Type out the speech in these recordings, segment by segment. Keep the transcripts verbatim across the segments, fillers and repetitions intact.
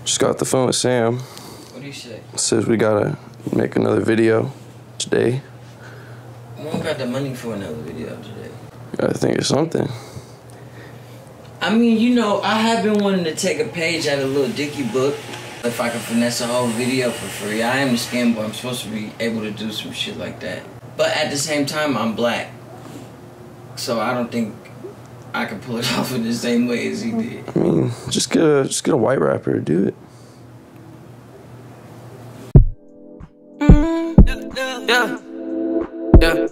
Just got off the phone with Sam. What do you say? Says we gotta make another video today. We don't got the money for another video today. Gotta think of something. I mean, you know, I have been wanting to take a page out of Lil Dicky book. If I can finesse a whole video for free. I am a scam boy. I'm supposed to be able to do some shit like that. But at the same time, I'm black. So I don't think I can pull it off in the same way as he did. I mean, just get a, just get a white rapper to do it. Mm, yeah. Yeah.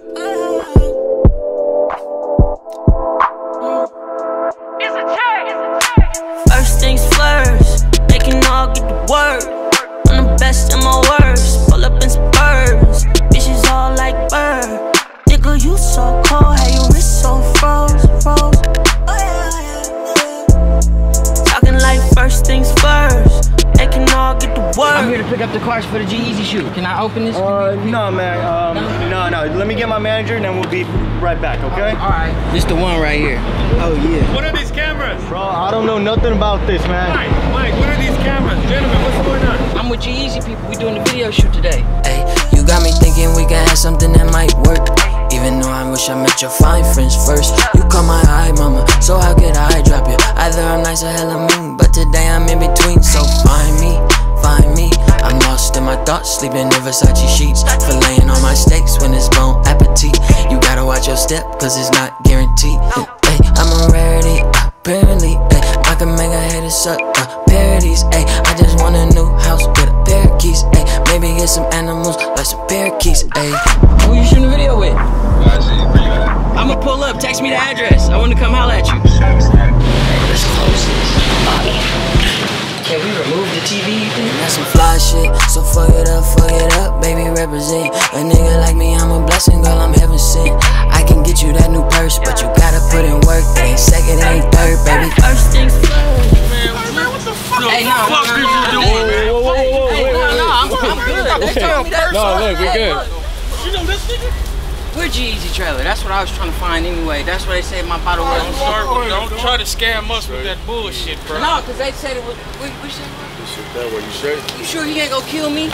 First things first, they can all get the word. I'm the best in my words, pull up in suburbs. Bitches all like bird. Nigga, you so cold, how your wrist so froze, froze. Oh yeah, yeah. Talking like first things first, they can all get the word. I'm here to pick up the cars for the G-Eazy shoot. Can I open this? Uh, no, man. Um, no, no. Let me get my manager, and then we'll be right back, okay? All right. This the one right here. Oh, yeah. What are these cameras? Bro, I don't know nothing about this, man. Mike, Mike, what are these cameras? Gentlemen, what's going on? I'm with G-Eazy people. We doing the video shoot today. Hey, you got me thinking we can have something that might work. Even though I wish I met your fine friends first. You call my high mama, so how could I drop you? Either I'm nice or hella mean, but today I'm in between. So find me, find me. I'm lost in my thoughts, sleeping in Versace sheets, filleting on my steaks when it's bon appetit. You gotta watch your step, cause it's not guaranteed. Hey, I'm a rarity, apparently. Hey, I can make a hater suck uh, parodies. Hey, I just want a new house with a pair of keys. Hey, maybe get some animals like some parakeets. Hey, who you shooting a video with? I'ma pull up, text me the address. I want to come holler at you. Hey, let's close this. Can we remove the T V, you think? That's some fly shit, so fuck it up, fuck it up, baby, represent. A nigga like me, I'm a blessing, girl, I'm heaven sent. I can get you that new purse, but you gotta put in work. It ain't second, it ain't third, baby. First things first. Man, what the fuck? Hey, no, what the fuck no, no, are you no, doing, man? Whoa, whoa, whoa, hey, no, no, I'm, I'm good. They told me that. No, look, we good. You know this nigga? We're G-Eazy trailer. That's what I was trying to find anyway. That's what they said my bottle was. Don't start with, don't try to scam us with that bullshit, bro. No, because they said it was. We, we should. That way, you straight? You sure he ain't gonna kill me?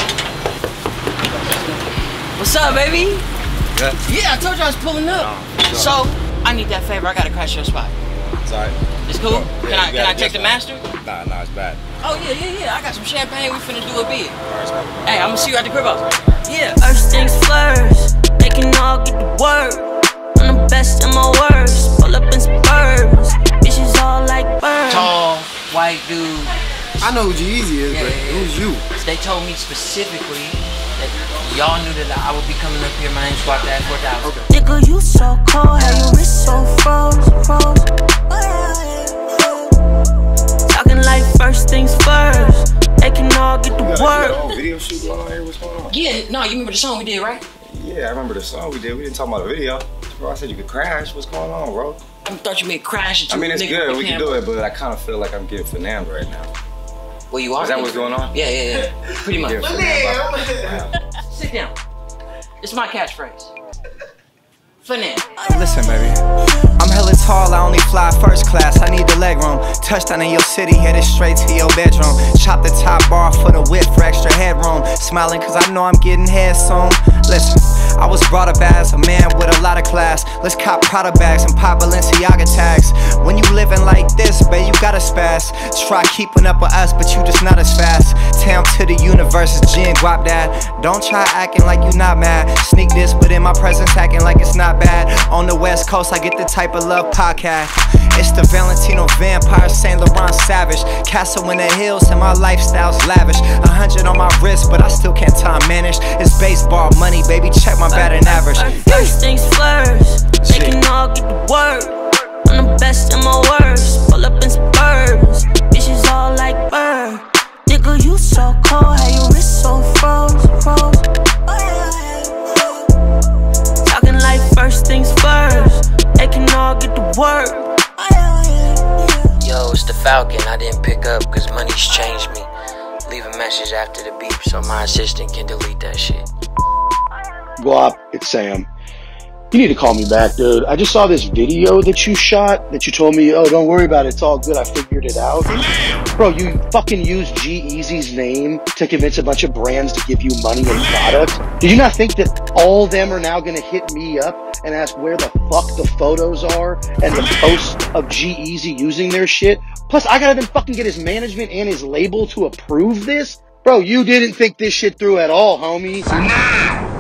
What's up, baby? Yeah. Yeah, I told you I was pulling up. No, so, I need that favor. I gotta crash your spot. It's alright. It's cool? Yeah, can I, can I take the master? Nah, nah, it's bad. Oh, yeah, yeah, yeah. I got some champagne. We finna do a bid. Hey, I'm gonna see you at the crib house. Yeah. First things first, they can all get the word. I'm the best in my words, pull up in suburbs. Bitches all like birds. Tall, white dude. I know who G-Eazy is, Yeah, but yeah, yeah. who's you? They told me specifically that y'all knew that I would be coming up here. My name's Squad Dad four thousand. Okay. Nigga, you so cold, how your wrist so froze, froze. Talking like first things first, they can all get the word. Video shoot going on here. What's going on? Yeah, no, you remember the song we did, right? Yeah, I remember the song we did. We didn't talk about a video. Bro, I said you could crash. What's going on, bro? I thought you made crash. I mean, it's good. We can do it, but I kind of feel like I'm getting finammed right now. Well, you are. Is that what's going on? Yeah, yeah, yeah. Pretty much. Getting finammed by- Sit down. It's my catchphrase. Finam. Listen, baby, I'm hella tall, I only fly first class, I need the leg room. Touchdown in your city, headed straight to your bedroom. Chop the top bar for the whip for extra headroom. Smiling cause I know I'm getting head soon. Listen, I was brought up as a man with a lot of class. Let's cop Prada bags and pop Balenciaga tags. When you living like this, babe, you gotta spaz. Try keeping up with us, but you just not as fast. Town to the universe is G and Guap Dad. Don't try acting like you not mad. Sneak this, but in my presence acting like it's not bad. On the West Coast, I get the type of love podcast. It's the Valentino Vampire, Saint Laurent Savage. Castle in the hills and my lifestyle's lavish. A hundred on my wrist, but I still can't time manage. It's baseball money, baby, check my batting average. First things first, they can all get the word. I'm the best in my words, pull up in suburbs. Bitches all like bird. Nigga, you so cold, how your wrist so froze, froze. Talking like first things first, they can all get the word. Yo, it's the Falcon. I didn't pick up because money's changed me. Leave a message after the beep so my assistant can delete that shit. Guap, it's Sam. You need to call me back, dude. I just saw this video that you shot that you told me, oh, don't worry about it. It's all good. I figured it out. Bro, you fucking used G-Eazy's name to convince a bunch of brands to give you money and product. Did you not think that all of them are now going to hit me up and ask where the fuck the photos are and the posts of G-Eazy using their shit? Plus, I gotta then fucking get his management and his label to approve this? Bro, you didn't think this shit through at all, homie.